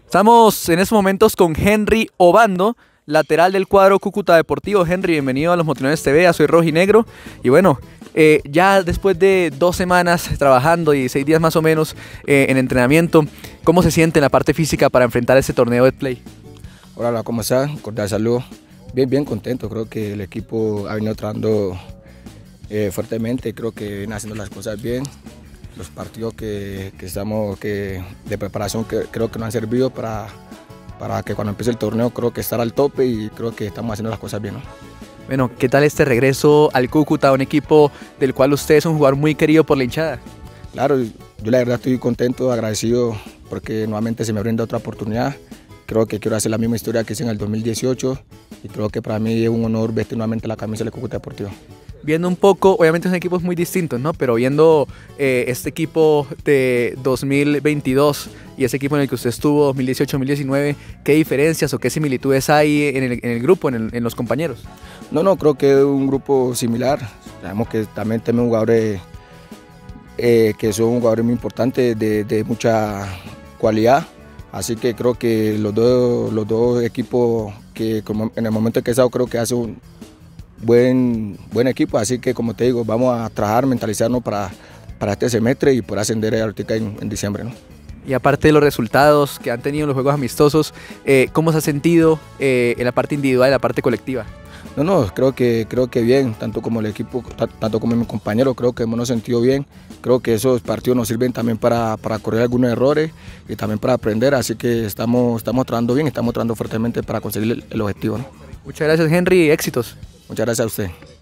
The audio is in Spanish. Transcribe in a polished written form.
Estamos en estos momentos con Henry Obando, lateral del cuadro Cúcuta Deportivo. Henry, bienvenido a Los Motilones TV, Soy Rojinegro. Y bueno, ya después de 2 semanas trabajando y 6 días más o menos en entrenamiento, ¿cómo se siente en la parte física para enfrentar este torneo de play? Hola, ¿cómo estás? Cordial saludo. Bien contento. Creo que el equipo ha venido trabajando fuertemente. Creo que viene haciendo las cosas bien. Los partidos que estamos de preparación creo que nos han servido para que cuando empiece el torneo creo que estar al tope y creo que estamos haciendo las cosas bien, ¿no? Bueno, ¿qué tal este regreso al Cúcuta, un equipo del cual usted es un jugador muy querido por la hinchada? Claro, yo la verdad estoy contento, agradecido porque nuevamente se me brinda otra oportunidad. Creo que quiero hacer la misma historia que hice en el 2018 y creo que para mí es un honor vestir nuevamente la camisa del Cúcuta Deportivo. Viendo un poco, obviamente son equipos muy distintos, ¿no? Pero viendo este equipo de 2022 y ese equipo en el que usted estuvo 2018-2019, ¿qué diferencias o qué similitudes hay en el grupo, en los compañeros? No, creo que es un grupo similar. Sabemos que también tenemos jugadores que son jugadores muy importantes, de mucha cualidad. Así que creo que los dos equipos que en el momento que he estado creo que hace un buen equipo, así que como te digo, vamos a trabajar, mentalizarnos para este semestre y poder ascender ahorita en diciembre, ¿no? Y aparte de los resultados que han tenido los juegos amistosos, ¿cómo se ha sentido en la parte individual y en la parte colectiva? No, creo que bien, tanto como el equipo, tanto como mi compañero, creo que hemos sentido bien. Creo que esos partidos nos sirven también para corregir algunos errores y también para aprender, así que estamos trabajando bien, estamos trabajando fuertemente para conseguir el objetivo, ¿no? Muchas gracias, Henry, éxitos. Muchas gracias a usted.